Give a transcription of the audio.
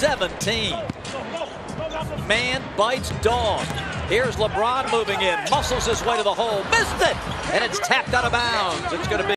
17. Man bites dog. Here's LeBron moving in, muscles his way to the hole, missed it, and it's tapped out of bounds. It's going to be